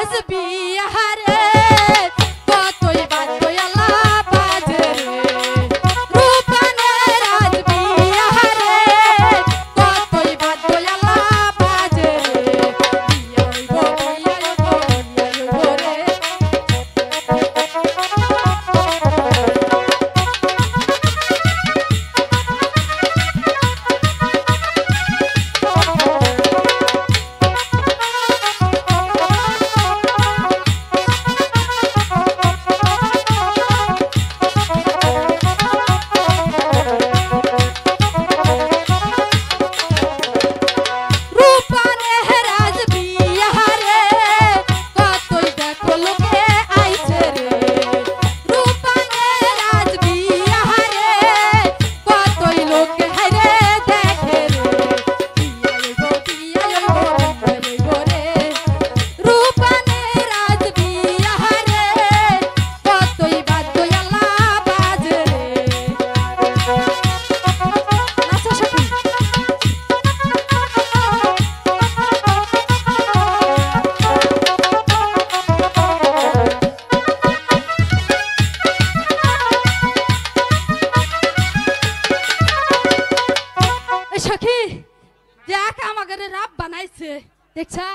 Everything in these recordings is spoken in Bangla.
দেখছা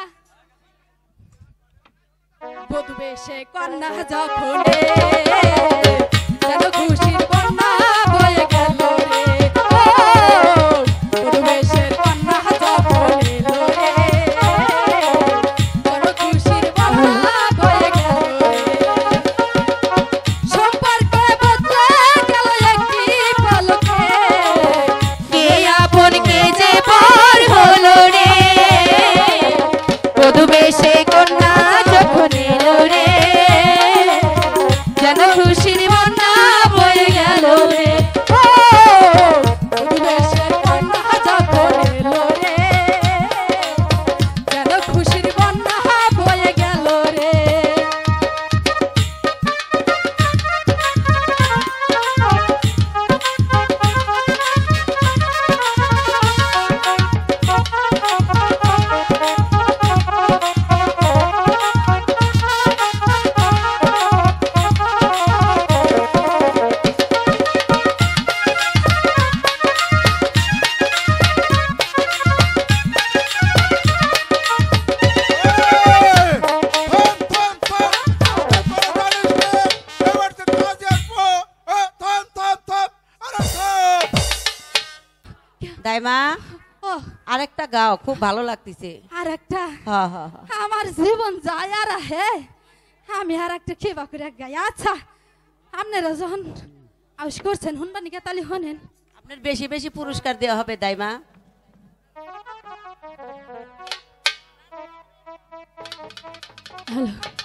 বধূ বেশে কন্যা যখনে যেন খুশির বন্যা বয়ে গেল রে বধূ বেশে কন্যা যখনে এলো রে যেন খুশির বন্যা বয়ে গেল রে সম্পর্কে বদলে গেল একটি পলকে কে আপন কে যে পর হলো রে বধূ বেশে কন্যা যখন এলো রে যেন খুশির বন্যা বয়ে গেল রে বধূ বেশে কন্যা যখন এলো রে যেন খুশির বন্যা বয়ে গেল রে দাইমা আরেকটা গাও, খুব ভালো লাগতেছে। আরেকটা আমার জীবন যায় আর হে আমি আরেকটা খেবা করে গাই। আচ্ছা আপনারা যখন আউশ করছেন হুনবানি কে তালি হনেন, আপনার বেশি বেশি পুরস্কার দেওয়া হবে দাইমা। হ্যালো